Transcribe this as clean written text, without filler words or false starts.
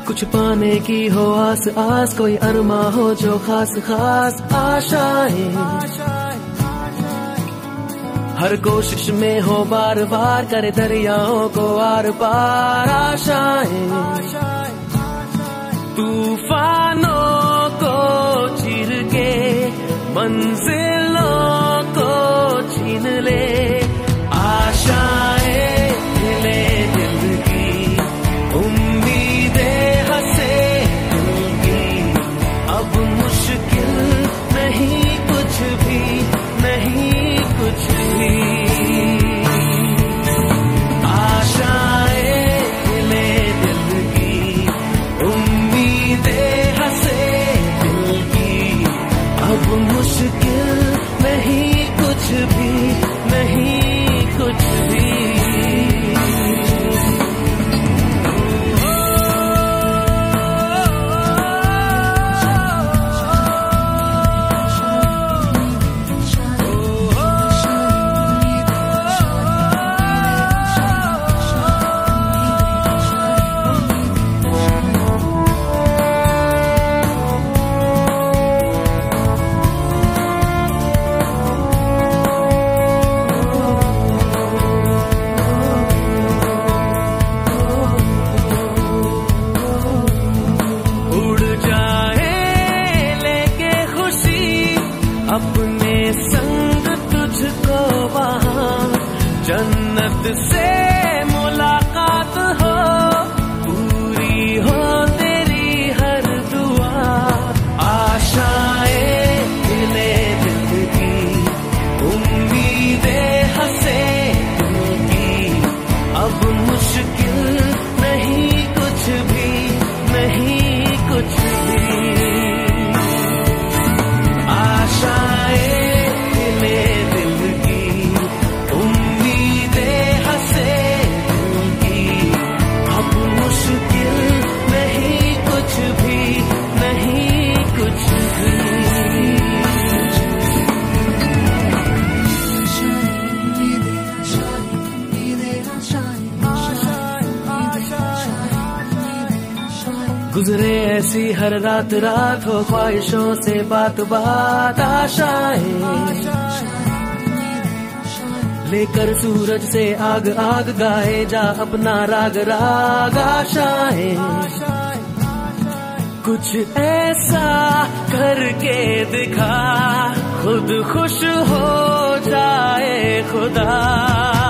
कुछ पाने की हो आस आस, कोई अरमा हो जो खास खास आशाएं, हर कोशिश में हो बार बार, करे दरियाओं को आर पार आशाएं, तूफानों को चीर के मंजिलों को छीन ले, आशाएं खिले दिल की, उम्मीदें हंसे दिल की, अब मुश्किल नहीं कुछ भी, नहीं कुछ भी, आशाएं खिले दिल की, उम्मीदें हंसे दिल की, अब मुश्किल नहीं कुछ भी, नहीं कुछ भी। अपने संग तुझको वहाँ जन्नत से मुलाकात हो, पूरी हो तेरी हर दुआ, आशाएं खिले दिल की, उम्मीदें हंसे दिल की, अब मुश्किल नहीं कुछ भी, नहीं कुछ भी, आशाएं खिले दिल की, उम्मीदें हंसे दिल की, अब मुश्किल नहीं कुछ भी, नहीं कुछ भी। गुजरे ऐसी हर रात रात, हो ख्वाहिशों से बात बात, आशाएं लेकर सूरज से आग आग, गाए जा अपना राग राग, आशाएं कुछ ऐसा करके दिखा, खुद खुश हो जाए खुदा।